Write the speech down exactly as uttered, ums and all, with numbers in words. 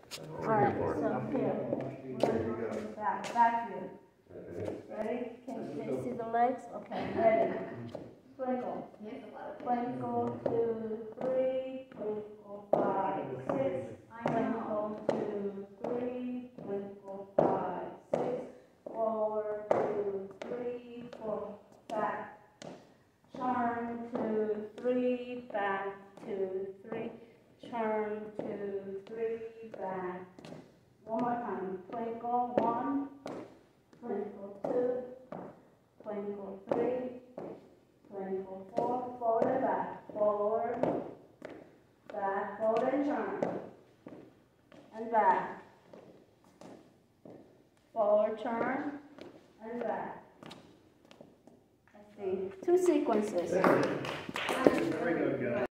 Alright, so here. Back, back view. Ready? Can, can you see the legs? Okay, ready. Twinkle. Twinkle, two, three, twinkle, five, six. Twinkle, two, three, twinkle, five, six. Forward, two, three, four, back. Turn, two, three, back, two, three. Turn, two, three, back. One more time. Twinkle, one. Twinkle, two. Twinkle, three. Twinkle, four. Forward and back. Forward. Back. Forward and turn. And back. Forward, turn. And back. Let's see. Two sequences. Very good, guys.